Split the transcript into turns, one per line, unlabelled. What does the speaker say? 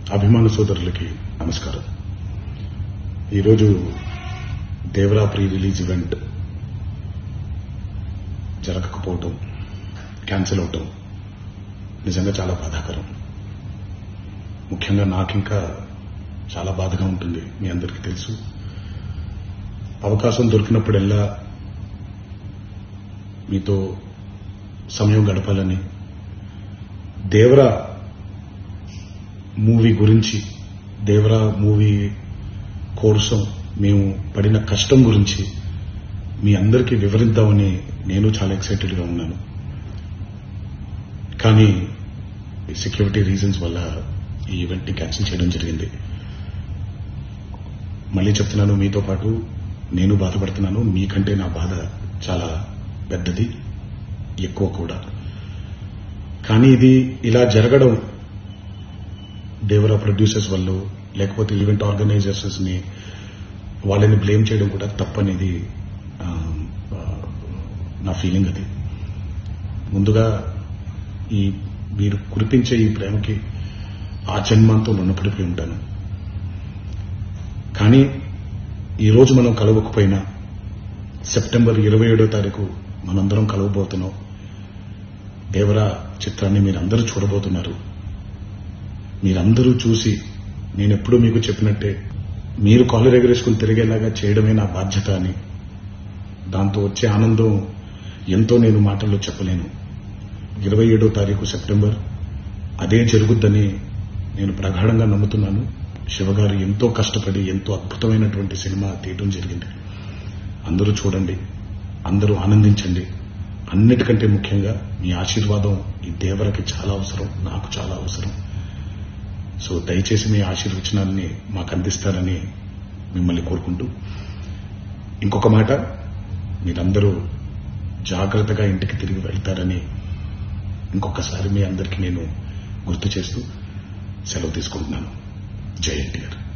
అభిమాన సోదరులకి నమస్కారం. ఈరోజు దేవరా ప్రీ రిలీజ్ ఈవెంట్ జరగకపోవటం, క్యాన్సిల్ అవటం నిజంగా చాలా బాధాకరం. ముఖ్యంగా నాకింకా చాలా బాధగా ఉంటుంది. మీ అందరికీ తెలుసు, అవకాశం దొరికినప్పుడల్లా మీతో సమయం గడపాలని, దేవరా మూవీ గురించి, దేవరా మూవీ కోసం మేము పడిన కష్టం గురించి మీ అందరికీ వివరిద్దామని నేను చాలా ఎక్సైటెడ్గా ఉన్నాను. కానీ సెక్యూరిటీ రీజన్స్ వల్ల ఈ ఈవెంట్ని క్యాన్సిల్ చేయడం జరిగింది. మళ్ళీ చెప్తున్నాను, మీతో పాటు నేను బాధపడుతున్నాను. మీకంటే నా బాధ చాలా పెద్దది, ఎక్కువ కూడా. కానీ ఇది ఇలా జరగడం దేవరా ప్రొడ్యూసర్స్ వల్ల, లేకపోతే ఈవెంట్ ఆర్గనైజర్స్ ని వాళ్ళని బ్లేమ్ చేయడం కూడా తప్పనేది నా ఫీలింగ్. అది ముందుగా ఈ మీరు కురిపించే ఈ ప్రేమకి ఆ జన్మంతో రుణపడిపోయి ఉంటాను. కానీ ఈరోజు మనం కలవకపోయినా సెప్టెంబర్ 27వ తారీఖు మనందరం కలవబోతున్నాం. దేవరా చిత్రాన్ని మీరందరూ చూడబోతున్నారు. మీరందరూ చూసి, నేనెప్పుడూ మీకు చెప్పినట్టే, మీరు కాలర్ ఎగరేసుకుని తిరిగేలాగా చేయడమే నా బాధ్యత అని, దాంతో వచ్చే ఆనందం ఎంతో నేను మాటల్లో చెప్పలేను. 27వ తారీఖు సెప్టెంబర్ అదే జరుగుద్దని నేను ప్రగాఢంగా నమ్ముతున్నాను. శివగారు ఎంతో కష్టపడి ఎంతో అద్భుతమైనటువంటి సినిమా తీయడం జరిగింది. అందరూ చూడండి, అందరూ ఆనందించండి. అన్నిటికంటే ముఖ్యంగా మీ ఆశీర్వాదం ఈ దేవరకి చాలా అవసరం, నాకు చాలా అవసరం. సో దయచేసి మీ ఆశీర్వచనాన్ని మాకు అందిస్తారని మిమ్మల్ని కోరుకుంటూ, ఇంకొక మాట, మీరందరూ జాగ్రత్తగా ఇంటికి తిరిగి వెళ్తారని ఇంకొకసారి మీ అందరికీ నేను గుర్తు చేస్తూ సెలవు తీసుకుంటున్నాను. జై ఎన్టీఆర్.